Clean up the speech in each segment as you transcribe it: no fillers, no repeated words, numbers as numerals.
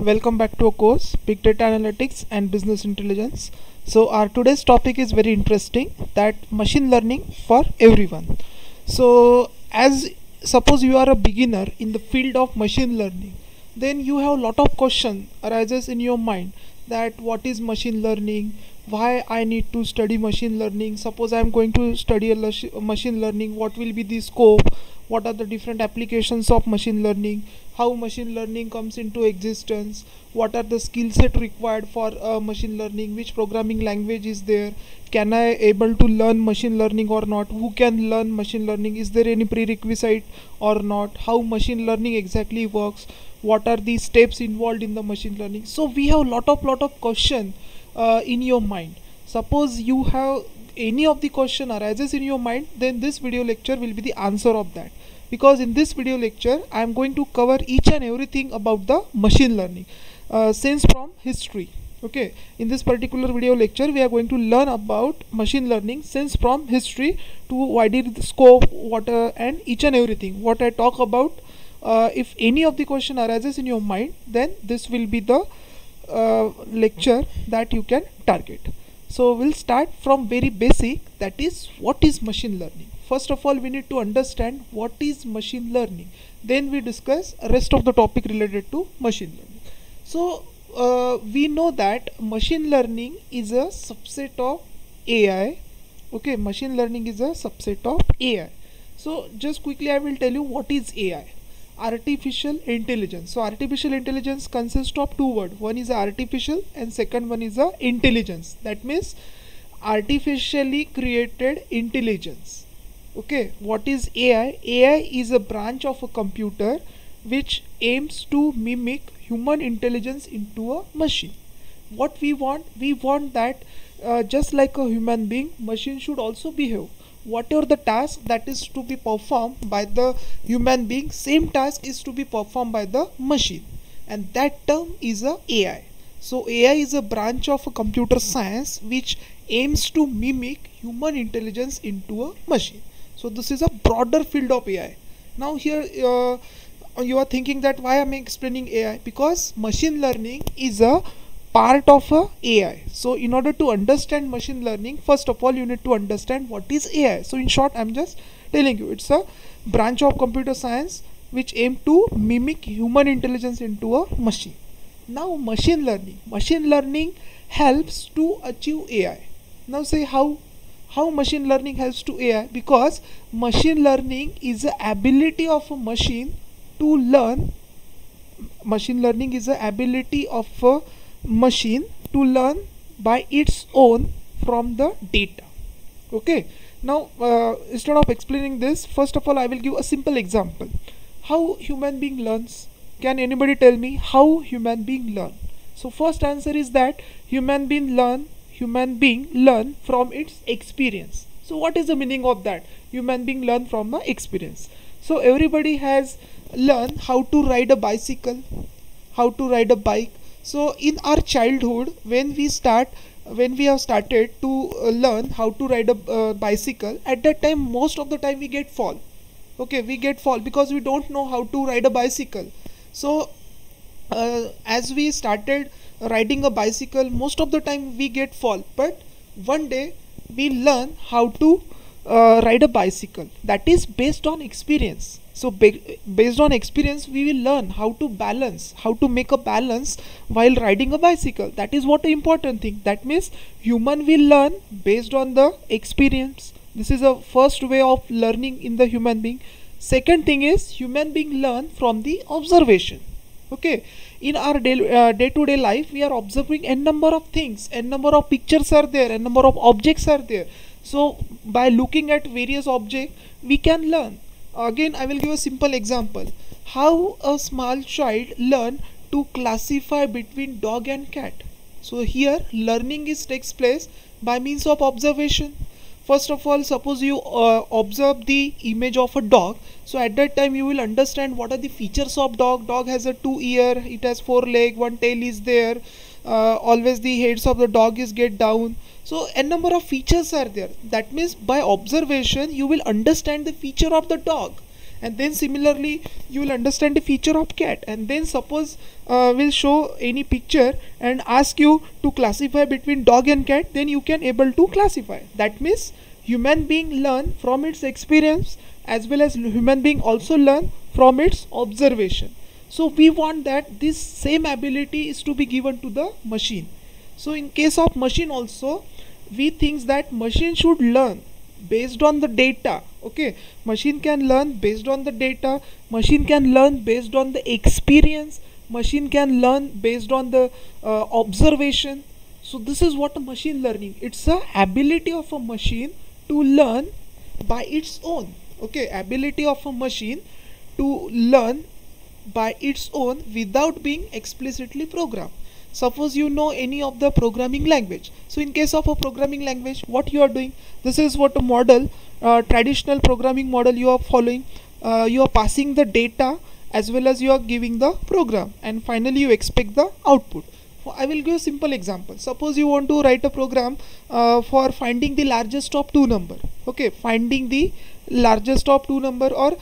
welcome back to our course Big Data Analytics and Business Intelligence. So our today's topic is very interesting, that machine learning for everyone. So as suppose you are a beginner in the field of machine learning, then you have a lot of question arises in your mind that what is machine learning, why I need to study machine learning. Suppose I am going to study a machine learning, what will be the scope, what are the different applications of machine learning, how machine learning comes into existence, what are the skill set required for machine learning, which programming language is there, can I able to learn machine learning or not, who can learn machine learning, is there any prerequisite or not, how machine learning exactly works, what are the steps involved in the machine learning. So we have lot of question in your mind. Suppose you have any of the question arises in your mind, then this video lecture will be the answer of that, because in this video lecture I am going to cover each and everything about the machine learning since from history. Okay, in this particular video lecture we are going to learn about machine learning since from history to wider the scope, what and each and everything what I talk about. If any of the question arises in your mind, then this will be the lecture that you can target. So we'll start from very basic, that is what is machine learning. First of all, we need to understand what is machine learning, then we discuss rest of the topic related to machine learning. So we know that machine learning is a subset of AI. Okay, machine learning is a subset of AI. So just quickly I will tell you what is AI. Artificial intelligence. So artificial intelligence consists of two words, one is artificial and second one is intelligence. That means artificially created intelligence. Okay, what is AI? AI is a branch of a computer which aims to mimic human intelligence into a machine. What we want that just like a human being, machine should also behave. Whatever the task that is to be performed by the human being, same task is to be performed by the machine, and that term is a AI. So AI is a branch of a computer science which aims to mimic human intelligence into a machine. So this is a broader field of AI. Now here you are thinking that why am I explaining AI? Because machine learning is a part of a AI. So in order to understand machine learning, first of all you need to understand what is AI. So in short, I'm just telling you, it's a branch of computer science which aim to mimic human intelligence into a machine. Now machine learning helps to achieve AI. Now say how machine learning helps to AI? Because machine learning is the ability of a machine to learn. Machine learning is the ability of a machine to learn by its own from the data. Okay, now instead of explaining this, first of all I will give a simple example. How human being learns? Can anybody tell me how human being learn? So first answer is that human being learn from its experience. So what is the meaning of that? Human being learn from the experience. So everybody has learned how to ride a bicycle, how to ride a bike. So in our childhood, when we have started to learn how to ride a bicycle, at that time most of the time we get fall. Okay, we get fall because we don't know how to ride a bicycle. So as we started riding a bicycle, most of the time we get fall, but one day we learn how to ride a bicycle. That is based on experience. So based on experience we will learn how to make a balance while riding a bicycle. That is what the important thing. That means human will learn based on the experience. This is a first way of learning in the human being. Second thing is human being learn from the observation. Okay, in our day-to-day life we are observing n number of things, n number of pictures are there, n number of objects are there. So by looking at various objects we can learn. Again I will give a simple example. How a small child learn to classify between dog and cat. So here learning takes place by means of observation. First of all, suppose you observe the image of a dog. So at that time you will understand what are the features of dog. Dog has a 2 ear, it has 4 leg, 1 tail is there. Always the heads of the dog is get down. So a number of features are there. That means by observation you will understand the feature of the dog. and then similarly you will understand the feature of cat, and then suppose we'll show any picture and ask you to classify between dog and cat, then you can able to classify. That means human being learn from its experience, as well as human being also learn from its observation. So we want that this same ability is to be given to the machine. So in case of machine also, we think that machine should learn based on the data. Okay, machine can learn based on the data, machine can learn based on the experience, machine can learn based on the observation. So this is what a machine learning, it's a ability of a machine to learn by its own. Okay, ability of a machine to learn by its own without being explicitly programmed. Suppose you know any of the programming language. So in case of a programming language, what you are doing, this is what a model, traditional programming model you are following. You are passing the data as well as you are giving the program, and finally you expect the output. I will give a simple example. Suppose you want to write a program for finding the largest of two number. Okay, finding the largest of two number, or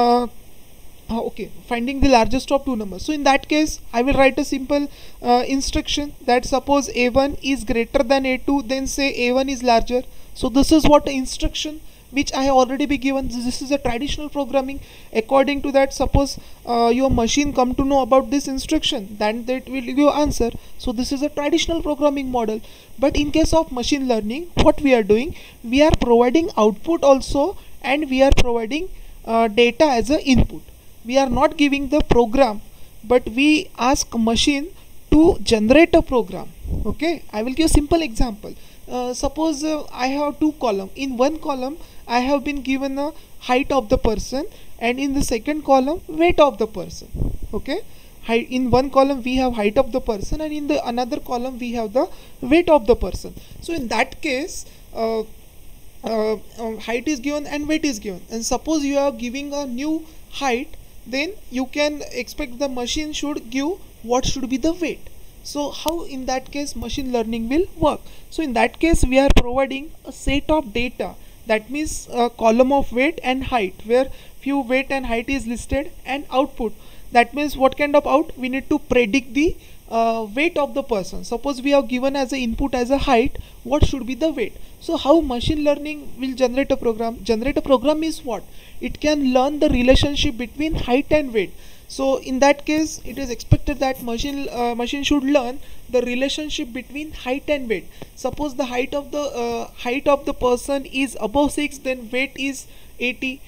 finding the largest of two numbers. So in that case I will write a simple instruction that suppose a1 is greater than a2, then say a1 is larger. So this is what the instruction which I have already be given. This is a traditional programming. According to that, suppose your machine come to know about this instruction, then that will give you answer. So this is a traditional programming model. But in case of machine learning, what we are doing, we are providing output also, and we are providing data as a input. We are not giving the program, but we ask machine to generate a program. Okay, I will give a simple example. Suppose I have two columns. In one column I have been given a height of the person, and in the second column weight of the person. Okay, in one column we have height of the person, and in the another column we have the weight of the person. So in that case height is given and weight is given, and suppose you are giving a new height, then you can expect the machine should give what should be the weight. So how in that case machine learning will work? So in that case we are providing a set of data, that means a column of weight and height, where few weight and height is listed, and output, that means what kind of out, we need to predict the weight of the person. Suppose we have given as a input as a height, what should be the weight. So how machine learning will generate a program? Generate a program is what? It can learn the relationship between height and weight. So in that case it is expected that machine should learn the relationship between height and weight. Suppose the height of the person is above 6, then weight is 80.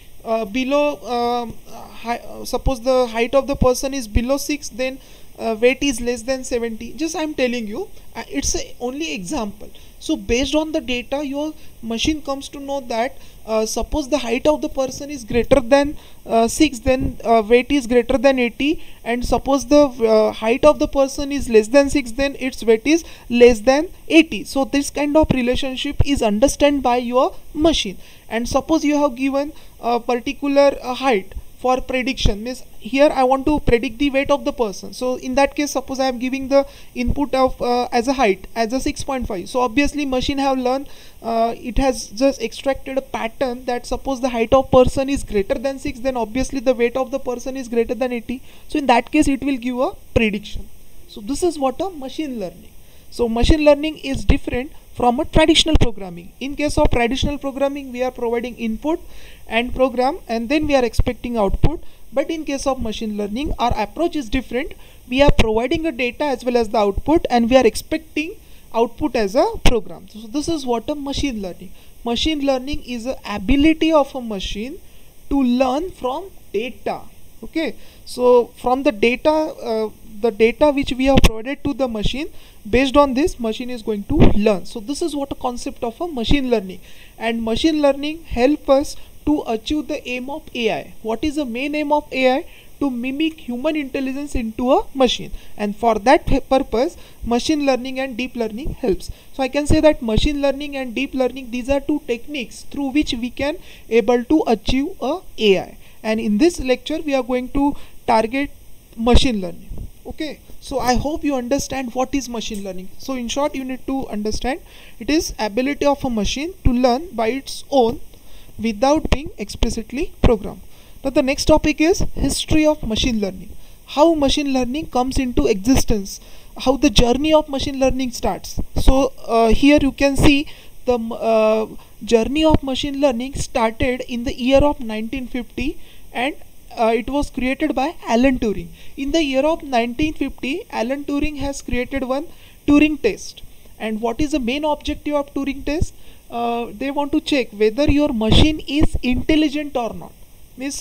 Suppose the height of the person is below 6, then weight is less than 70. Just I am telling you, it's only example. So based on the data, your machine comes to know that suppose the height of the person is greater than 6, then weight is greater than 80, and suppose the height of the person is less than 6, then its weight is less than 80. So this kind of relationship is understood by your machine. And suppose you have given a particular height for prediction, means here I want to predict the weight of the person. So in that case, suppose I am giving the input of as a height as a 6.5. So obviously machine have learned, it has just extracted a pattern that suppose the height of person is greater than 6, then obviously the weight of the person is greater than 80. So in that case it will give a prediction. So this is what a machine learning. So machine learning is different from a traditional programming. In case of traditional programming, we are providing input and program, and then we are expecting output. But in case of machine learning, our approach is different. We are providing a data as well as the output, and we are expecting output as a program. So this is what a machine learning. Machine learning is the ability of a machine to learn from data. Okay, so from the data which we have provided to the machine, based on this machine is going to learn. So this is what a concept of a machine learning. And machine learning help us to achieve the aim of AI. What is the main aim of AI? To mimic human intelligence into a machine, and for that purpose machine learning and deep learning helps. So I can say that machine learning and deep learning, these are two techniques through which we can able to achieve a AI. And in this lecture we are going to target machine learning. Okay, so I hope you understand what is machine learning. So in short, you need to understand it is ability of a machine to learn by its own without being explicitly programmed. Now the next topic is history of machine learning. How machine learning comes into existence, how the journey of machine learning starts. So here you can see the journey of machine learning started in the year of 1950, and it was created by Alan Turing. In the year of 1950, Alan Turing has created one Turing test. And what is the main objective of Turing test? They want to check whether your machine is intelligent or not. Means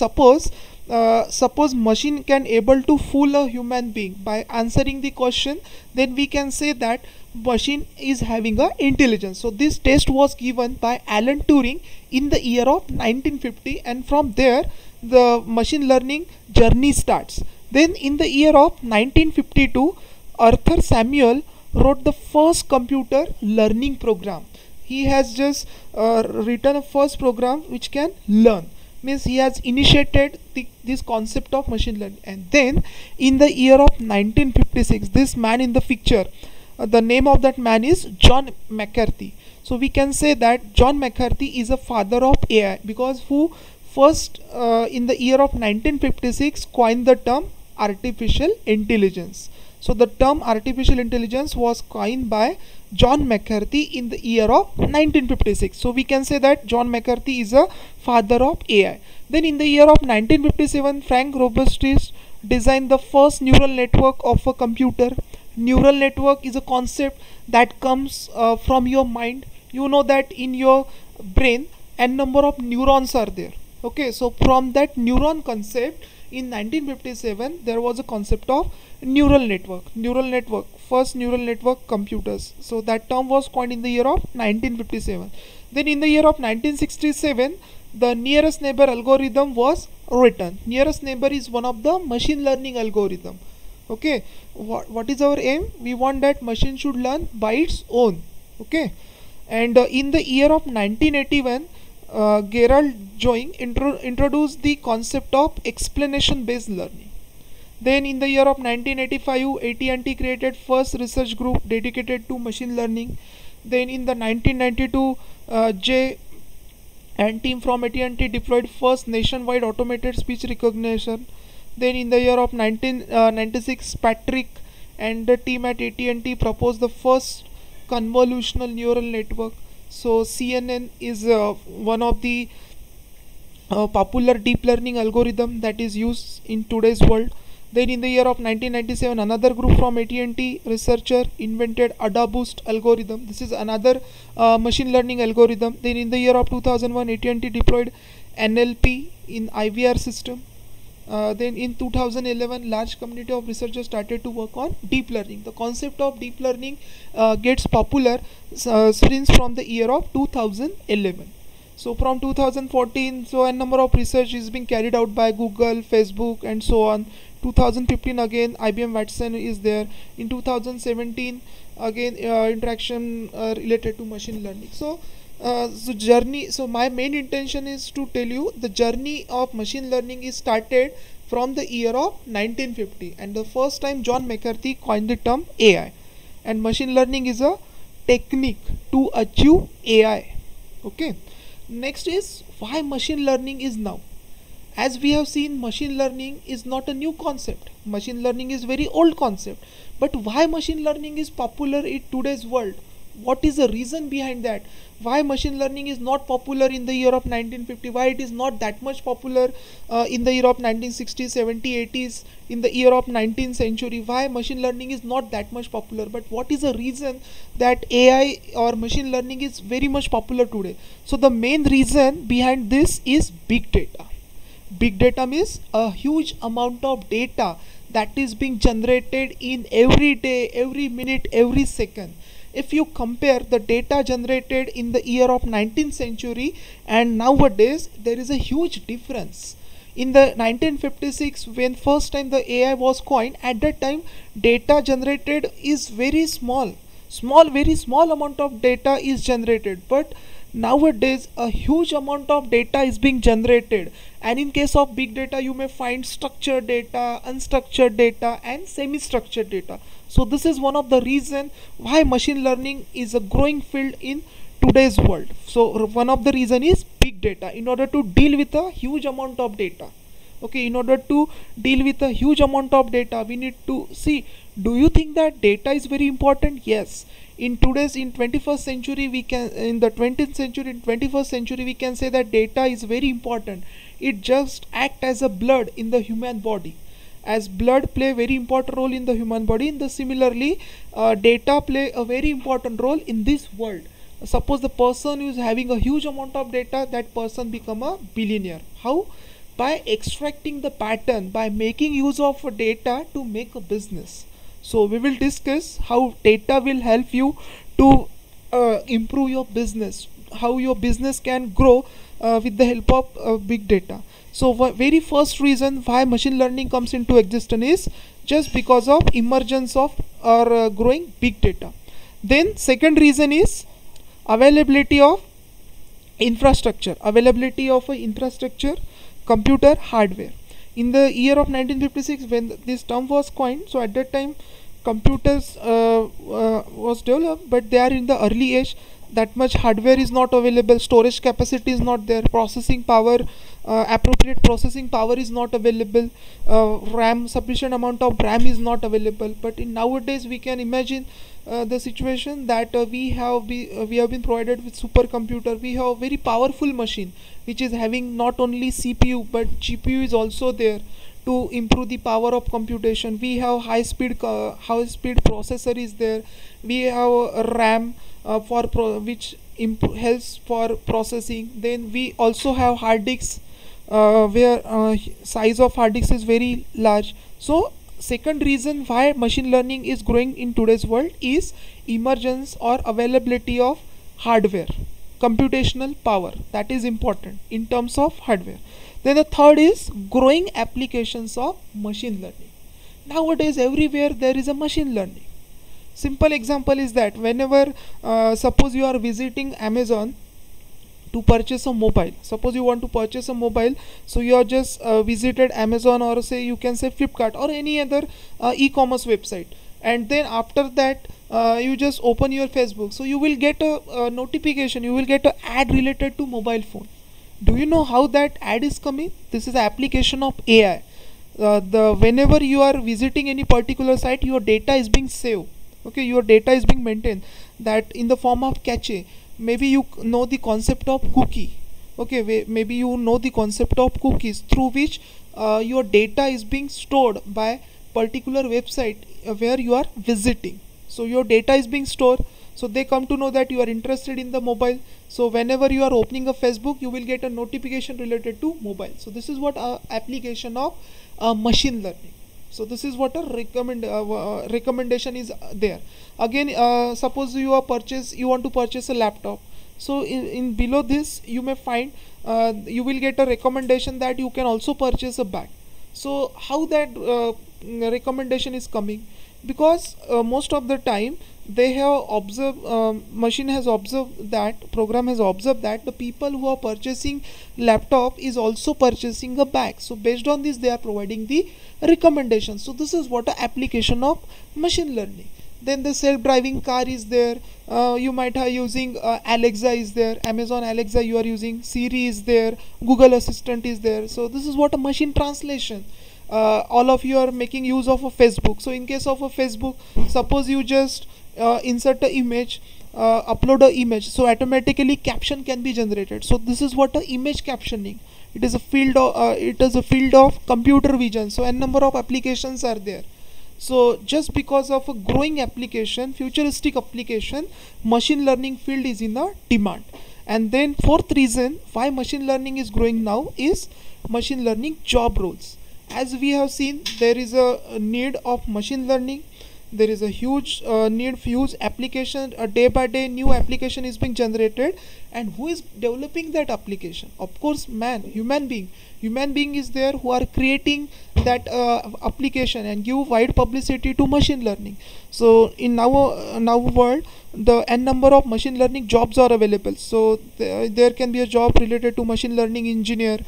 suppose machine can able to fool a human being by answering the question, then we can say that machine is having a intelligence. So this test was given by Alan Turing in the year of 1950, and from there the machine learning journey starts. Then in the year of 1952, Arthur Samuel wrote the first computer learning program. He has just written a first program which can learn. Means he has initiated this concept of machine learning. And then in the year of 1956, this man in the picture, the name of that man is John McCarthy. So we can say that John McCarthy is a father of AI, because who first in the year of 1956 coined the term artificial intelligence. So the term artificial intelligence was coined by John McCarthy in the year of 1956. So we can say that John McCarthy is a father of AI. Then in the year of 1957, Frank Robustis designed the first neural network of a computer. Neural network is a concept that comes from your mind. You know that in your brain n number of neurons are there. Okay, so from that neuron concept in 1957 there was a concept of neural network. First neural network computers. So that term was coined in the year of 1957. Then in the year of 1967, the nearest neighbor algorithm was written. Nearest neighbor is one of the machine learning algorithm. Okay, what is our aim? We want that machine should learn by its own. Okay, and in the year of 1981, Gerald Joing introduced the concept of explanation based learning. Then in the year of 1985, AT&T created first research group dedicated to machine learning. Then in the 1992, Jay and team from AT&T deployed first nationwide automated speech recognition. Then in the year of 1996, Patrick and the team at AT&T proposed the first convolutional neural network. So CNN is one of the popular deep learning algorithm that is used in today's world. Then in the year of 1997, another group from AT&T researcher invented AdaBoost algorithm. This is another machine learning algorithm. Then in the year of 2001, AT&T deployed NLP in IVR system. Then in 2011, large community of researchers started to work on deep learning. The concept of deep learning gets popular since from the year of 2011. So from 2014, so a number of research is being carried out by Google, Facebook and so on. 2015 again IBM Watson is there. In 2017 again interaction related to machine learning. So so my main intention is to tell you the journey of machine learning is started from the year of 1950, and the first time John McCarthy coined the term AI, and machine learning is a technique to achieve AI. Okay, next is why machine learning is now. As we have seen, machine learning is not a new concept. Machine learning is very old concept. But why machine learning is popular in today's world? What is the reason behind that? Why machine learning is not popular in the year of 1950? Why it is not that much popular in the year of 1960s, 70s, 80s, in the year of 19th century? Why machine learning is not that much popular? But what is the reason that AI or machine learning is very much popular today? So the main reason behind this is big data. Big data means a huge amount of data that is being generated in every day, every minute, every second. If you compare the data generated in the year of 19th century and nowadays, there is a huge difference. In the 1956, when first time the AI was coined, at that time data generated is very small, very small amount of data is generated. But nowadays a huge amount of data is being generated, and in case of big data you may find structured data, unstructured data and semi-structured data. So this is one of the reason why machine learning is a growing field in today's world. So one of the reason is big data, in order to deal with a huge amount of data. Okay, in order to deal with a huge amount of data, we need to see, do you think that data is very important? Yes. In today's, in 21st century, we can, in the 20th century, in 21st century, we can say that data is very important. It just act as a blood in the human body, as blood play very important role in the human body. In the similarly, data play a very important role in this world. Suppose the person is having a huge amount of data, that person become a billionaire. How? By extracting the pattern, by making use of data to make a business. So we will discuss how data will help you to improve your business, how your business can grow with the help of big data. So very first reason why machine learning comes into existence is just because of emergence of or growing big data. Then second reason is availability of infrastructure, computer hardware. In the year of 1956, when this term was coined, so at that time computers was developed, but they are in the early age. That much hardware is not available, storage capacity is not there, processing power, appropriate processing power is not available, RAM, sufficient amount of RAM is not available. But in nowadays we can imagine the situation that we have been provided with supercomputer. We have a very powerful machine which is having not only CPU but GPU is also there to improve the power of computation. We have high speed processor is there. We have RAM which helps for processing. Then we also have hard disks where size of hard disk is very large. So second reason why machine learning is growing in today's world is emergence or availability of hardware, computational power, that is important in terms of hardware. Then the third is growing applications of machine learning. Nowadays everywhere there is a machine learning. Simple example is that whenever suppose you are visiting Amazon to purchase a mobile, suppose you want to purchase a mobile, so you are just visited Amazon, or say you can say Flipkart or any other e-commerce website, and then after that you just open your Facebook, so you will get a notification, you will get an ad related to mobile phone. Do you know how that ad is coming? This is the application of AI. Whenever you are visiting any particular site, your data is being saved. Okay, your data is being maintained, that in the form of cache. Maybe you know the concept of cookie. Okay, maybe you know the concept of cookies, through which your data is being stored by particular website where you are visiting. So your data is being stored, so they come to know that you are interested in the mobile. So whenever you are opening a Facebook, you will get a notification related to mobile. So this is what application of machine learning. So this is what a recommendation is there. Again, suppose you want to purchase a laptop. So in below this you may find you will get a recommendation that you can also purchase a bag. So how that recommendation is coming? Because most of the time they have observed, machine has observed that, program has observed that the people who are purchasing laptop is also purchasing a bag. So based on this they are providing the recommendation. So this is what a application of machine learning. Then the self-driving car is there. You might have using Alexa is there, Amazon Alexa you are using, Siri is there, Google Assistant is there. So this is what a machine translation. All of you are making use of a Facebook. So in case of a Facebook, suppose you just insert an image, upload an image, so automatically caption can be generated. So this is what a image captioning. It is a field of computer vision. So n number of applications are there. So just because of a growing application, futuristic application, machine learning field is in a demand. And then fourth reason why machine learning is growing now is machine learning job roles. As we have seen, there is a need of machine learning. There is a huge need for huge application. Day by day new application is being generated, and who is developing that application? Of course, human being is there, who are creating that application and give wide publicity to machine learning. So in now world, the n number of machine learning jobs are available. So there can be a job related to machine learning engineer,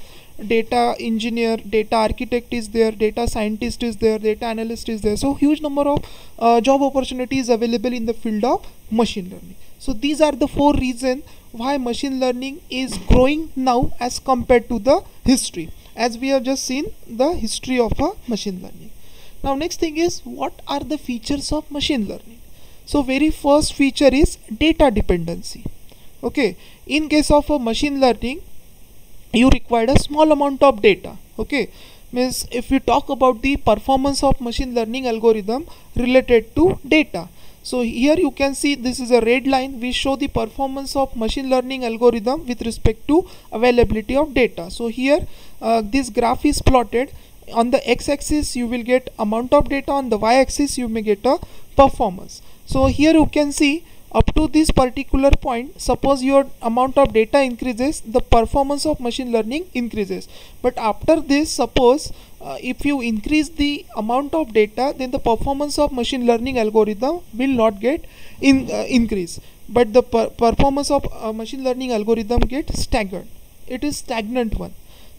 data architect is there, data scientist is there, data analyst is there. So huge number of job opportunities available in the field of machine learning. So these are the four reasons why machine learning is growing now as compared to the history. as we have just seen the history of a machine learning. Now next thing is, what are the features of machine learning? So very first feature is data dependency. Okay, in case of a machine learning, you require a small amount of data. Okay, means if we talk about the performance of machine learning algorithm related to data, so here you can see this is a red line. We show the performance of machine learning algorithm with respect to availability of data. So here this graph is plotted. On the x-axis you will get amount of data, on the y-axis you may get a performance. So here you can see up to this particular point, suppose your amount of data increases, the performance of machine learning increases. But after this, suppose if you increase the amount of data, then the performance of machine learning algorithm will not get increase, but the performance of machine learning algorithm get staggered. It is stagnant one.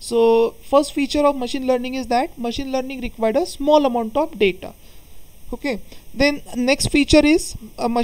So first feature of machine learning is that machine learning required a small amount of data. Okay, then next feature is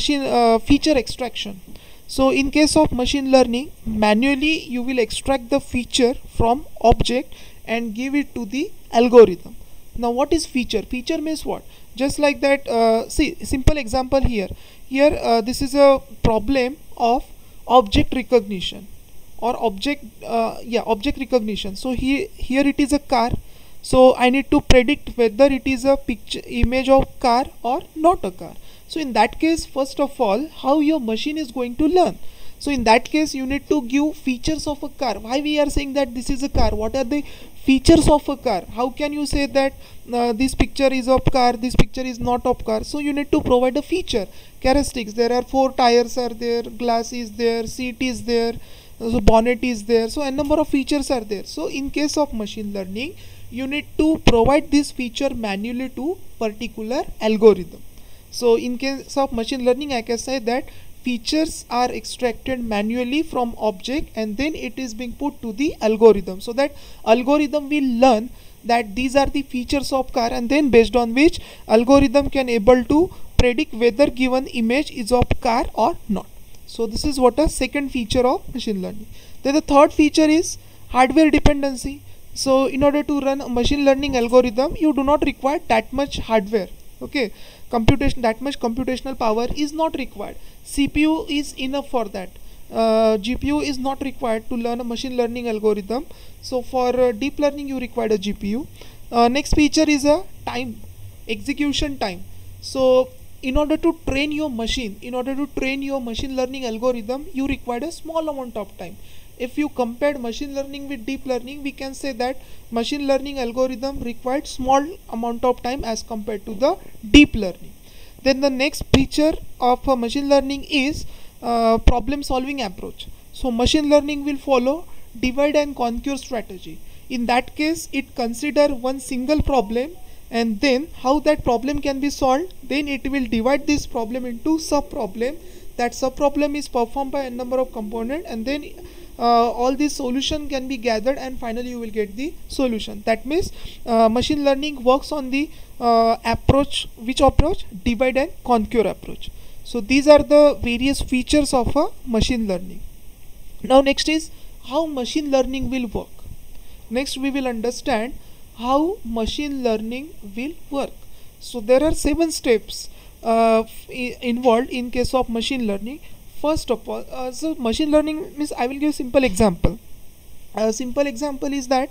feature extraction. So in case of machine learning, manually you will extract the feature from object and give it to the algorithm. Now what is feature? Feature means what? Just like that, see, simple example here. This is a problem of object recognition or object recognition. So here it is a car. So I need to predict whether it is a picture image of car or not a car. So in that case, first of all, how your machine is going to learn? So in that case, you need to give features of a car. Why we are saying that this is a car? What are the features of a car? How can you say that this picture is of car, this picture is not of car? So you need to provide a feature, characteristics. There are 4 tires are there, glass is there, seat is there, so bonnet is there. So a number of features are there. So in case of machine learning, you need to provide this feature manually to particular algorithm. So in case of machine learning, I can say that features are extracted manually from object and then it is being put to the algorithm, so that algorithm will learn that these are the features of car, and then based on which algorithm can able to predict whether given image is of car or not. So this is what a second feature of machine learning. Then the third feature is hardware dependency. So in order to run a machine learning algorithm, you do not require that much hardware. Okay, that much computational power is not required. CPU is enough for that. GPU is not required to learn a machine learning algorithm. So for deep learning you require a GPU. Next feature is a execution time. So in order to train your machine learning algorithm, you require a small amount of time. If you compared machine learning with deep learning, we can say that machine learning algorithm required small amount of time as compared to the deep learning. Then the next feature of machine learning is problem solving approach. So machine learning will follow divide and conquer strategy. In that case, it consider one single problem and then how that problem can be solved. Then it will divide this problem into sub problem. That sub problem is performed by a number of components, and then all these solution can be gathered and finally you will get the solution. That means machine learning works on the approach. Which approach? Divide and conquer approach. So these are the various features of a machine learning. Now next is how machine learning will work. Next we will understand how machine learning will work. So there are 7 steps involved in case of machine learning. First of all, so machine learning means, I will give a simple example. A simple example is that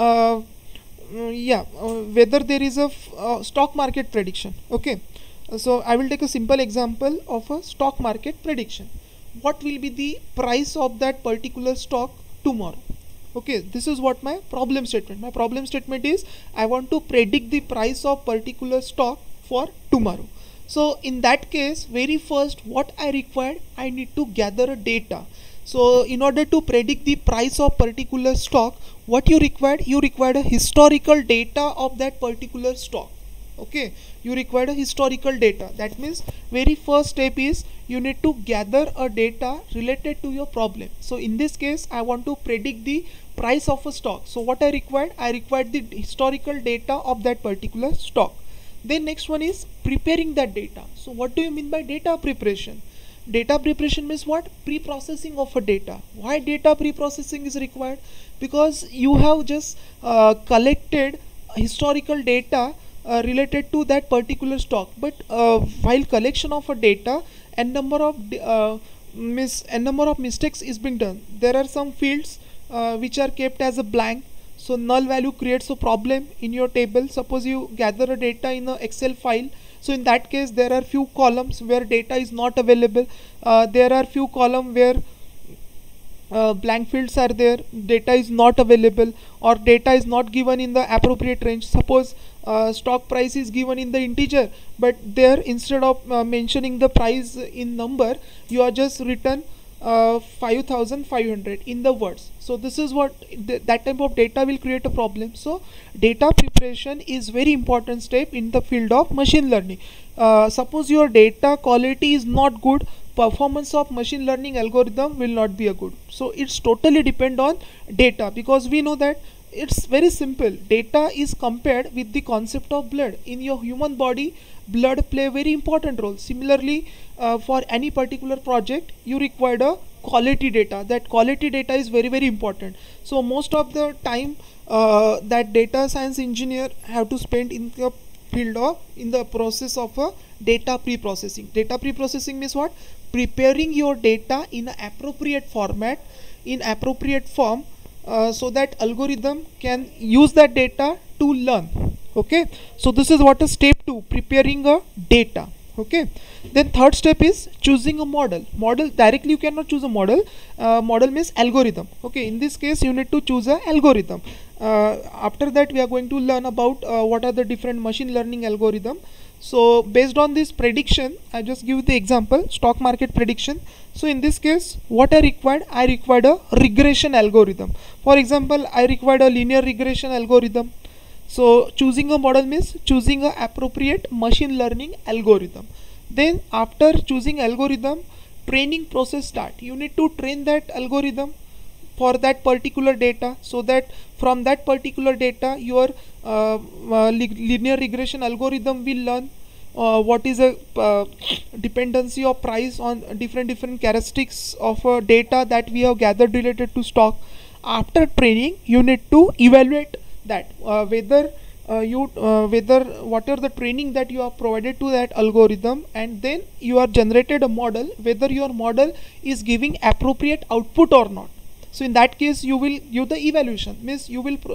whether there is a stock market prediction. Okay, so I will take a simple example of a stock market prediction. What will be the price of that particular stock tomorrow? Okay, this is what my problem statement. My problem statement is I want to predict the price of particular stock for tomorrow. So in that case, very first what I required, I need to gather data. So in order to predict the price of particular stock, what you required? You required a historical data of that particular stock. Okay, you required a historical data. That means very first step is you need to gather a data related to your problem. So in this case, I want to predict the price of a stock. So what I required? I required the historical data of that particular stock. Then next one is preparing that data. So what do you mean by data preparation? Data preparation means what? Pre-processing of a data. Why data pre-processing is required? Because you have just collected historical data related to that particular stock, but while collection of a data, n number of n number of mistakes is being done. There are some fields which are kept as a blank, so null value creates a problem in your table. Suppose you gather a data in a Excel file, so in that case there are few columns where data is not available. There are few columns where blank fields are there, data is not available, or data is not given in the appropriate range. Suppose stock price is given in the integer, but there instead of mentioning the price in number, you are just written 5500 in the words. So this is what that type of data will create a problem. So data preparation is very important step in the field of machine learning. Suppose your data quality is not good, performance of machine learning algorithm will not be a good. So it's totally depend on data, because we know that it's very simple. Data is compared with the concept of blood. In your human body, blood play a very important role. Similarly, for any particular project, you require a quality data. That quality data is very important. So most of the time that data science engineer have to spend in the field of in the process of a data pre-processing. Data pre-processing means what? Preparing your data in an appropriate format, in appropriate form, so that algorithm can use that data to learn. Okay, so this is what is step 2, preparing a data. Okay, then third step is choosing a model. Model directly you cannot choose a model. Model means algorithm. Okay, in this case you need to choose a algorithm. After that we are going to learn about what are the different machine learning algorithm. So based on this prediction, I just give the example, stock market prediction. So in this case what I required a regression algorithm. For example, I required a linear regression algorithm. So choosing a model means choosing a appropriate machine learning algorithm. Then after choosing algorithm, training process start. You need to train that algorithm for that particular data, so that from that particular data your linear regression algorithm will learn what is a dependency of price on different characteristics of data that we have gathered related to stock. After training, you need to evaluate that whether whatever the training that you have provided to that algorithm, and then you are generated a model, whether your model is giving appropriate output or not. So in that case you will give the evaluation, means you will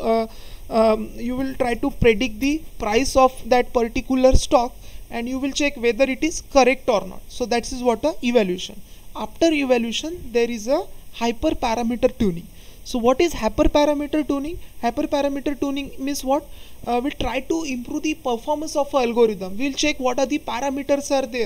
try to predict the price of that particular stock, and you will check whether it is correct or not. So that is what a evaluation. After evaluation there is a hyperparameter tuning. So what is hyperparameter tuning? Hyperparameter tuning means what? We try to improve the performance of an algorithm. We will check what are the parameters are there.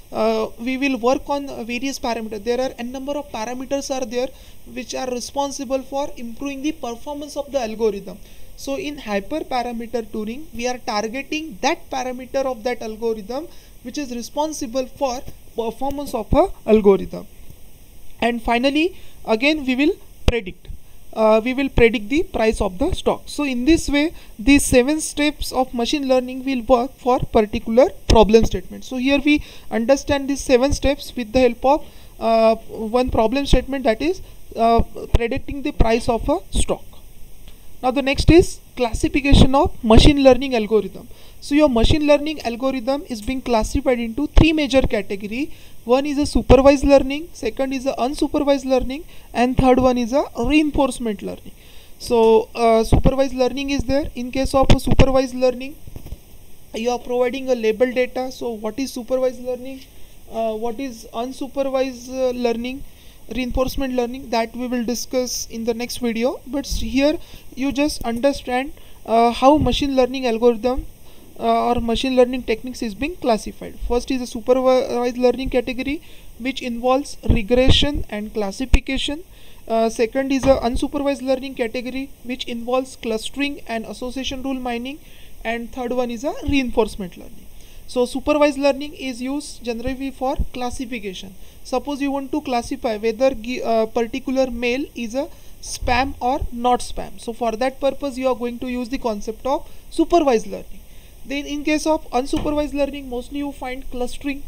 We will work on various parameters. There are n number of parameters are there which are responsible for improving the performance of the algorithm. So in hyperparameter tuning, we are targeting that parameter of that algorithm which is responsible for performance of a algorithm. And finally, again we will predict. We will predict the price of the stock. So in this way, these 7 steps of machine learning will work for particular problem statement. So here we understand these 7 steps with the help of one problem statement, that is predicting the price of a stock. Now the next is classification of machine learning algorithm. So your machine learning algorithm is being classified into 3 major categories. One is a supervised learning, second is a unsupervised learning, and third one is a reinforcement learning. So supervised learning is there. In case of a supervised learning, you are providing a label data. So what is supervised learning? What is unsupervised learning? Reinforcement learning, that we will discuss in the next video. But here you just understand how machine learning algorithm or machine learning techniques is being classified. First is a supervised learning category, which involves regression and classification. Second is a unsupervised learning category, which involves clustering and association rule mining. And third one is a reinforcement learning. So supervised learning is used generally for classification. Suppose you want to classify whether a particular mail is a spam or not spam. So for that purpose you are going to use the concept of supervised learning. Then in case of unsupervised learning, mostly you find clustering.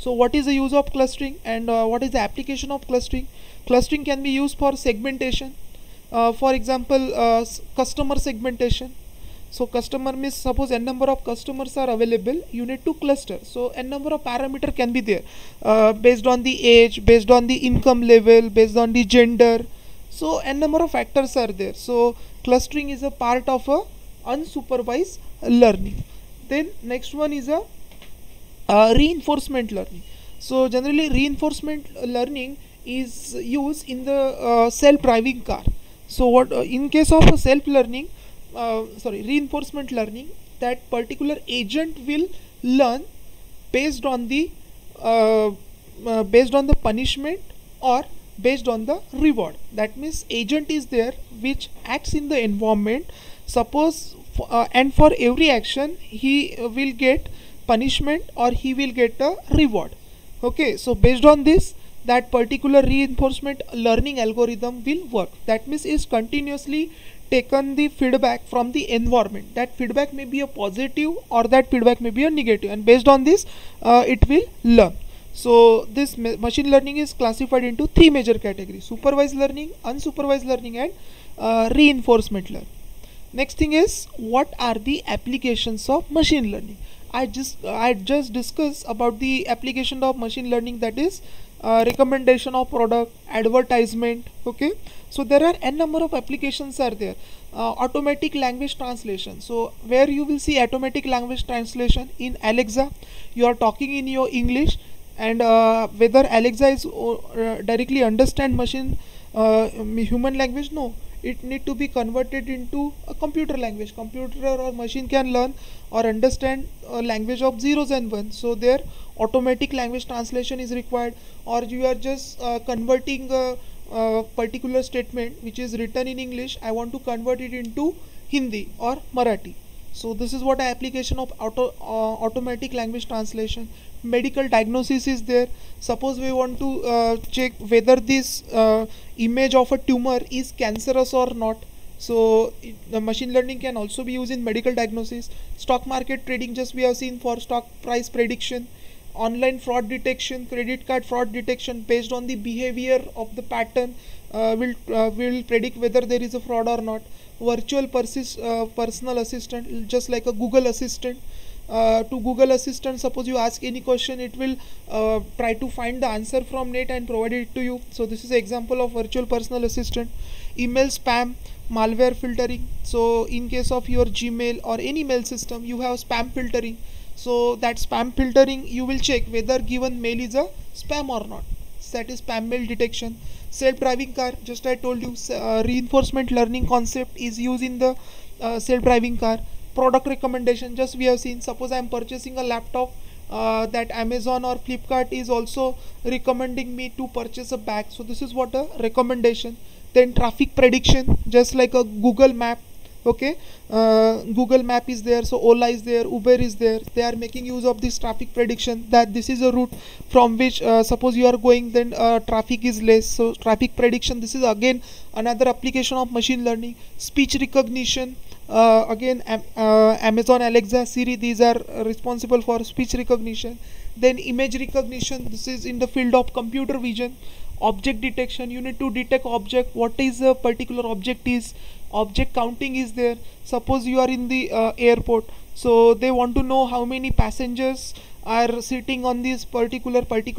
So what is the use of clustering, and what is the application of clustering? Clustering can be used for segmentation. For example, customer segmentation. So customer means, suppose n number of customers are available, you need to cluster. So n number of parameter can be there, based on the age, based on the income level, based on the gender. So n number of factors are there. So clustering is a part of a unsupervised learning. Then next one is a reinforcement learning. So generally reinforcement learning is used in the self-driving car. So what in case of a reinforcement learning, that particular agent will learn based on the punishment or based on the reward. That means agent is there which acts in the environment. Suppose and for every action he will get punishment or he will get a reward. Okay, so based on this, that particular reinforcement learning algorithm will work. That means is continuously taken the feedback from the environment. That feedback may be a positive or that feedback may be a negative, and based on this it will learn. So this machine learning is classified into three major categories: supervised learning, unsupervised learning, and reinforcement learning. Next thing is, what are the applications of machine learning? I just discussed about the application of machine learning, that is recommendation of product, advertisement. Okay, so there are n number of applications are there. Automatic language translation. So where you will see automatic language translation in Alexa, you are talking in your English, and whether Alexa is directly understand human language? No, it need to be converted into a computer language. Computer or machine can learn or understand a language of zeros and ones. So there automatic language translation is required, or you are just converting a particular statement which is written in English, I want to convert it into Hindi or Marathi. So this is what application of automatic language translation. Medical diagnosis is there. Suppose we want to check whether this image of a tumor is cancerous or not. So the machine learning can also be used in medical diagnosis. Stock market trading, just we have seen for stock price prediction. Online fraud detection, credit card fraud detection, based on the behavior of the pattern will predict whether there is a fraud or not. Virtual personal assistant, just like a Google Assistant. To Google Assistant, suppose you ask any question, it will try to find the answer from net and provide it to you. So this is an example of virtual personal assistant. Email spam, malware filtering. So in case of your Gmail or any mail system, you have spam filtering. So that spam filtering, you will check whether given mail is a spam or not. So that is spam mail detection. Self-driving car, just I told you, reinforcement learning concept is used in the self-driving car. Product recommendation, just we have seen, suppose I am purchasing a laptop, that Amazon or Flipkart is also recommending me to purchase a bag. So this is what a recommendation. Then traffic prediction, just like a Google map. Okay, Google map is there, so Ola is there, Uber is there. They are making use of this traffic prediction, that this is a route from which suppose you are going, then traffic is less. So traffic prediction, this is again another application of machine learning. Speech recognition, again Amazon Alexa, Siri, these are responsible for speech recognition. Then image recognition, this is in the field of computer vision. Object detection, you need to detect object, what is a particular object is. Object counting is there. Suppose you are in the airport, so they want to know how many passengers are sitting on this particular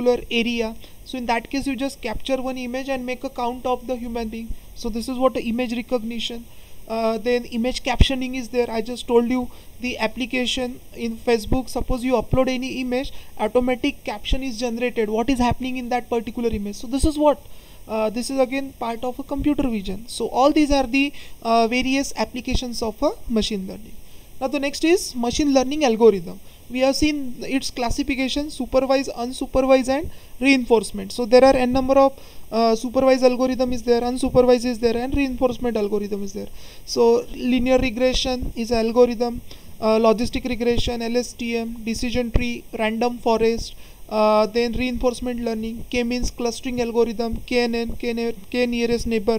area. So in that case, you just capture one image and make a count of the human being. So this is what the image recognition. Then image captioning is there. I just told you the application in Facebook. Suppose you upload any image, automatic caption is generated, what is happening in that particular image. So this is what this is again part of a computer vision. So all these are the various applications of a machine learning. Now the next is machine learning algorithm. We have seen its classification: supervised, unsupervised, and reinforcement. So there are n number of supervised algorithm is there, unsupervised is there, and reinforcement algorithm is there. So linear regression is algorithm, logistic regression, LSTM, decision tree, random forest. Then reinforcement learning, K means clustering algorithm, KNN, K nearest neighbor,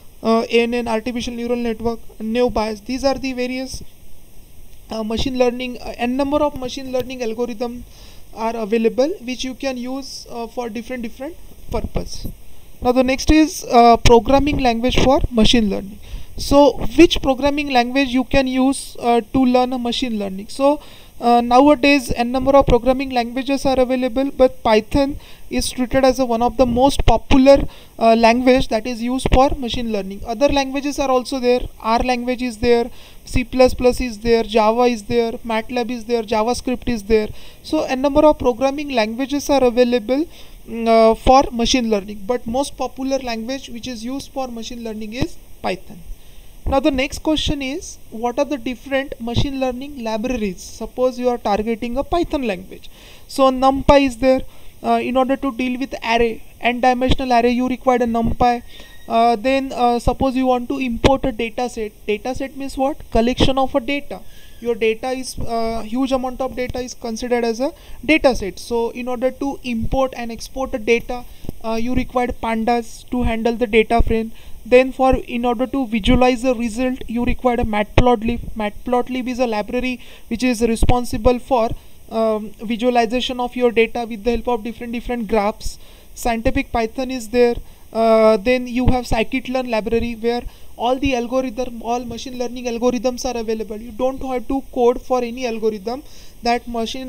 ANN, artificial neural network, naive Bayes. These are the various machine learning, n number of machine learning algorithm are available which you can use for different purpose. Now the next is programming language for machine learning. So which programming language you can use to learn a machine learning? So nowadays a number of programming languages are available, but Python is treated as one of the most popular language that is used for machine learning. Other languages are also there. R language is there, C++ is there, Java is there, MATLAB is there, JavaScript is there. So a number of programming languages are available for machine learning, but most popular language which is used for machine learning is Python. Now the next question is, what are the different machine learning libraries? Suppose you are targeting a Python language. So NumPy is there. In order to deal with array, n-dimensional array, you require a NumPy. Then suppose you want to import a data set. Data set means what? Collection of a data. Your data is huge amount of data is considered as a data set. So in order to import and export the data, you require pandas to handle the data frame. Then in order to visualize the result, you require a matplotlib. Matplotlib is a library which is responsible for visualization of your data with the help of different graphs. Scientific Python is there. Then you have scikit-learn library where all machine learning algorithms are available. You don't have to code for any algorithm. That machine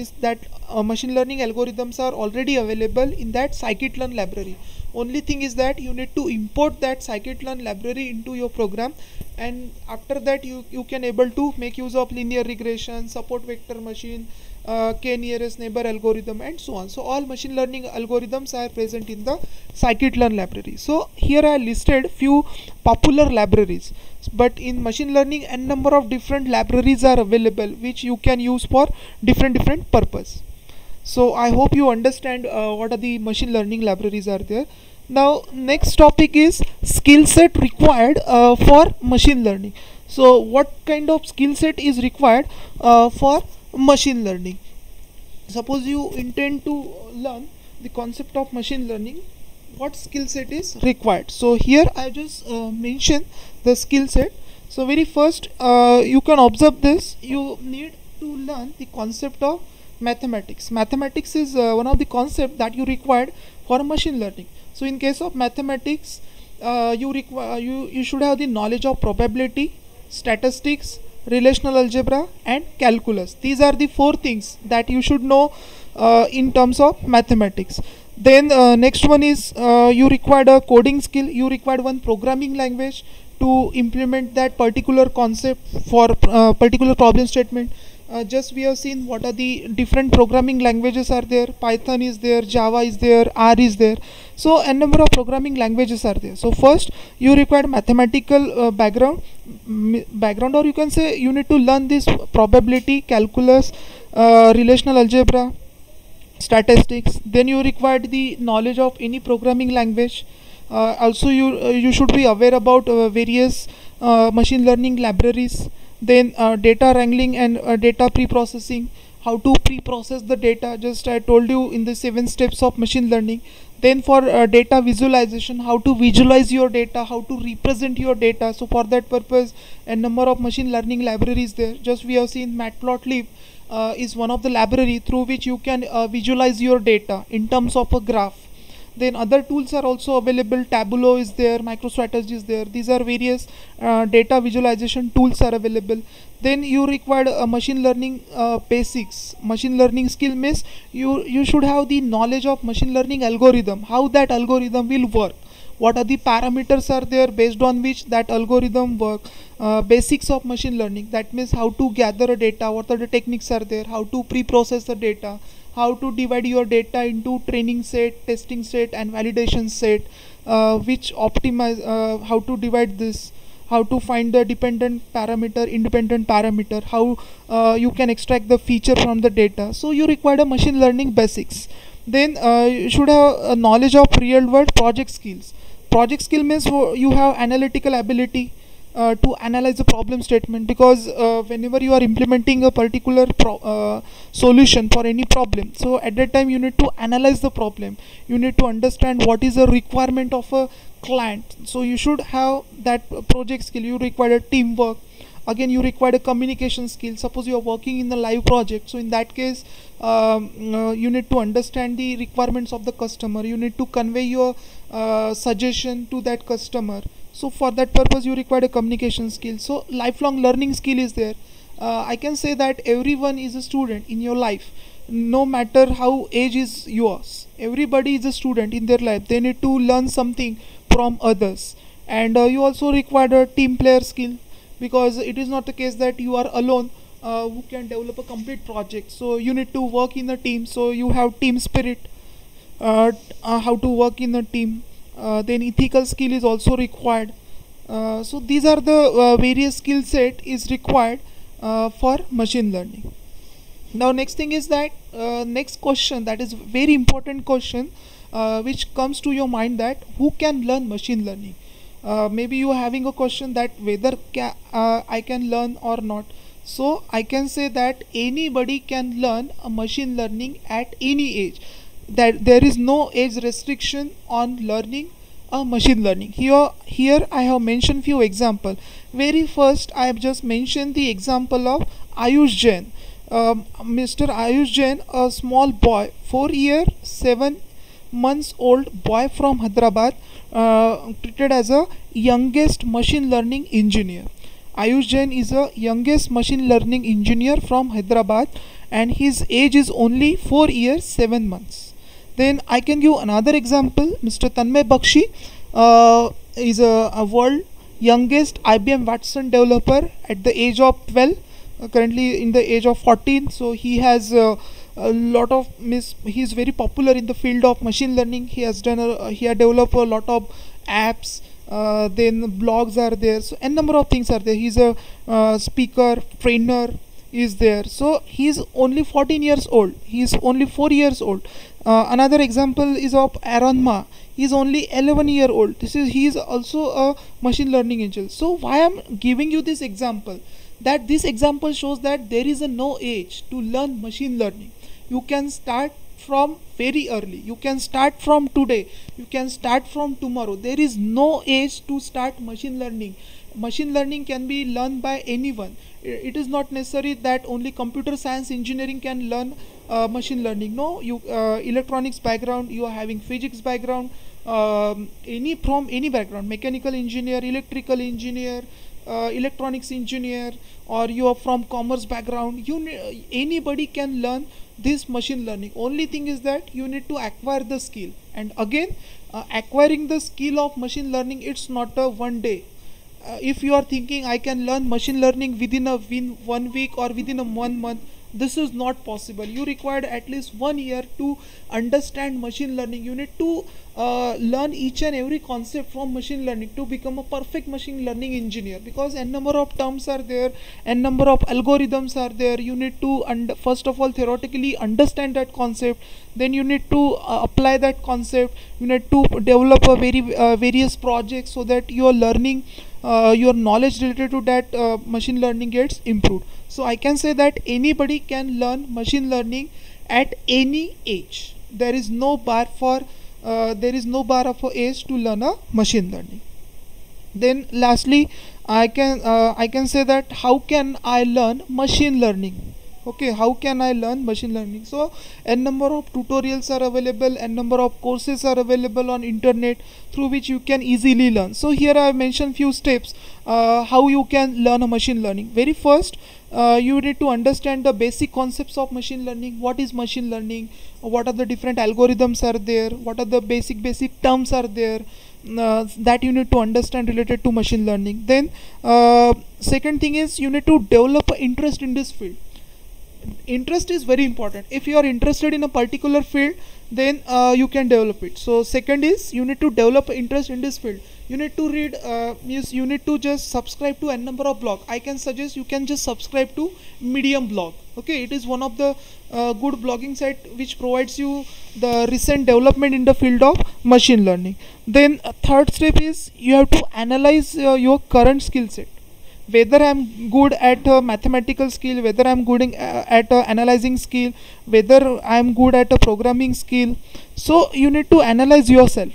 learning algorithms are already available in that scikit-learn library. Only thing is that you need to import that scikit-learn library into your program, and after that you can able to make use of linear regression, support vector machine, k-nearest neighbor algorithm, and so on. So all machine learning algorithms are present in the scikit-learn library. So here I listed few popular libraries, but in machine learning a number of different libraries are available which you can use for different purpose. So I hope you understand what are the machine learning libraries are there. Now next topic is skill set required for machine learning. So what kind of skill set is required for machine learning? Suppose you intend to learn the concept of machine learning, what skill set is required? So here I just mention the skill set. So very first you can observe this, you need to learn the concept of mathematics. Mathematics is one of the concepts that you required for machine learning. So in case of mathematics, you should have the knowledge of probability, statistics, relational algebra, and calculus. These are the four things that you should know in terms of mathematics. Then next one is you required a coding skill. You required one programming language to implement that particular concept for particular problem statement. Just we have seen what are the different programming languages are there. Python is there, Java is there, R is there. So a number of programming languages are there. So first you require mathematical background, or you can say you need to learn this probability, calculus, relational algebra, statistics. Then you required the knowledge of any programming language. Also you should be aware about various machine learning libraries. Then data wrangling and data pre-processing, how to pre-process the data, just I told you in the 7 steps of machine learning. Then for data visualization, how to visualize your data, how to represent your data. So for that purpose a number of machine learning libraries there. Just we have seen matplotlib is one of the library through which you can visualize your data in terms of a graph. Then other tools are also available. Tableau is there, MicroStrategy is there. These are various data visualization tools are available. Then you require machine learning basics. Machine learning skill means you should have the knowledge of machine learning algorithm, how that algorithm will work, what are the parameters are there based on which that algorithm work. Basics of machine learning, that means how to gather data, what are the techniques are there, how to pre-process the data, how to divide your data into training set, testing set, and validation set, which optimize how to divide this, how to find the dependent parameter, independent parameter, how you can extract the feature from the data. So you require a machine learning basics. Then you should have a knowledge of real world project skills. Project skill means you have analytical ability to analyze the problem statement, because whenever you are implementing a particular solution for any problem, so at that time you need to analyze the problem, you need to understand what is the requirement of a client. So you should have that project skill. You require teamwork, Again, you require a communication skill. Suppose you are working in the live project, so in that case you need to understand the requirements of the customer. You need to convey your suggestion to that customer. So for that purpose you require a communication skill. So lifelong learning skill is there. I can say that everyone is a student in your life, no matter how age is yours. Everybody is a student in their life. They need to learn something from others. And you also require a team player skill, because it is not the case that you are alone who can develop a complete project. So you need to work in a team, so you have team spirit, how to work in a team. Then ethical skill is also required. So these are the various skill set is required for machine learning. Now next thing is that next question, that is very important question which comes to your mind, that who can learn machine learning. Maybe you are having a question that whether I can learn or not. So I can say that anybody can learn a machine learning at any age, that there is no age restriction on learning a machine learning. Here I have mentioned few example. Very first I have just mentioned the example of Ayush Jain. Mr. Ayush Jain, a small boy, 4 year 7 months old boy from Hyderabad, treated as a youngest machine learning engineer. Ayush Jain is a youngest machine learning engineer from Hyderabad, and his age is only 4 years 7 months. Then I can give another example. Mr. Tanmay Bakshi is a world youngest IBM Watson developer at the age of 12, currently in the age of 14. So he has a lot of he is very popular in the field of machine learning. He has he had developed a lot of apps. Then blogs are there, so n number of things are there. He's a speaker, trainer is there. So he's only 14 years old. He's only 4 years old. Another example is of Aaron Ma. He's only 11-year old. He is also a machine learning angel. So why I'm giving you this example? That this example shows that there is a no age to learn machine learning. You can start from very early. You can start from today. You can start from tomorrow. There is no age to start machine learning. Machine learning can be learned by anyone. It is not necessary that only computer science engineering can learn machine learning. No, you electronics background, you are having physics background, from any background, mechanical engineer, electrical engineer, electronics engineer, or you are from commerce background, anybody can learn this machine learning. Only thing is that you need to acquire the skill. And again, acquiring the skill of machine learning, it's not a one day. If you are thinking I can learn machine learning within 1 week or within a 1 month, this is not possible. You required at least 1 year to understand machine learning. You need to learn each and every concept from machine learning to become a perfect machine learning engineer, because n number of terms are there, n number of algorithms are there. You need to first of all theoretically understand that concept, then you need to apply that concept. You need to develop a various projects so that your learning, your knowledge related to that machine learning gets improved. So I can say that anybody can learn machine learning at any age. There is no bar for of a age to learn a machine learning. Then lastly, I can say that how can I learn machine learning? Okay, how can I learn machine learning? So n number of tutorials are available, n number of courses are available on internet through which you can easily learn. So here I have mentioned few steps how you can learn a machine learning. Very first, you need to understand the basic concepts of machine learning. What is machine learning? What are the different algorithms are there? What are the basic terms are there? That you need to understand related to machine learning. Then second thing is you need to develop interest in this field. Interest is very important. If you are interested in a particular field, then you can develop it. So second is you need to develop interest in this field. You need to read, you need to just subscribe to n number of blog. I can suggest you can just subscribe to Medium blog. Okay, it is one of the good blogging site which provides you the recent development in the field of machine learning. Then third step is you have to analyze your current skill set. Whether I am good at a mathematical skill, whether I am good at a analyzing skill, whether I am good at a programming skill. So you need to analyze yourself.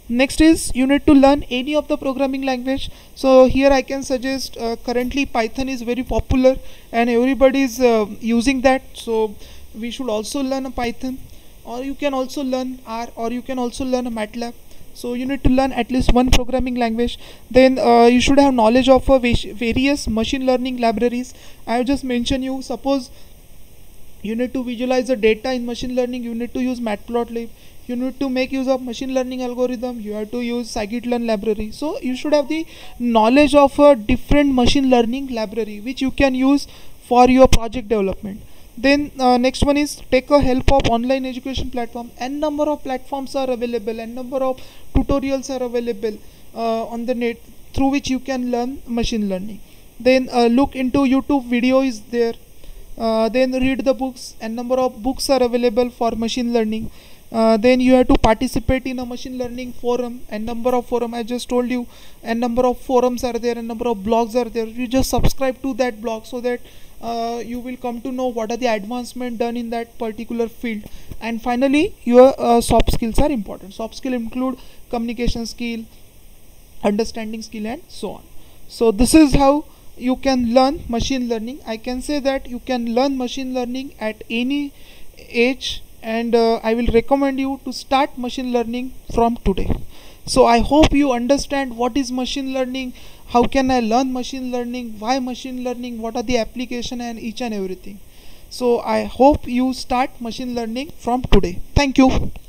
Next is you need to learn any of the programming language. So here I can suggest, currently Python is very popular and everybody is using that, so we should also learn a Python, or you can also learn R, or you can also learn a MATLAB. So you need to learn at least one programming language. Then you should have knowledge of various machine learning libraries. I have just mentioned you, suppose you need to visualize the data in machine learning, you need to use matplotlib. You need to make use of machine learning algorithm, you have to use scikit-learn library. So you should have the knowledge of a different machine learning library which you can use for your project development. Then next one is take a help of online education platform. N number of platforms are available, n number of tutorials are available on the net through which you can learn machine learning. Then look into YouTube video is there. Then read the books, and number of books are available for machine learning. Then you have to participate in a machine learning forum, and number of forum, I just told you, and number of forums are there, and number of blogs are there. You just subscribe to that blog so that you will come to know what are the advancement done in that particular field. And finally your soft skills are important. Soft skill include communication skill, understanding skill, and so on. So this is how you can learn machine learning. I can say that you can learn machine learning at any age, and I will recommend you to start machine learning from today. So I hope you understand what is machine learning, how can I learn machine learning, why machine learning, what are the application, and each and everything. So I hope you start machine learning from today. Thank you.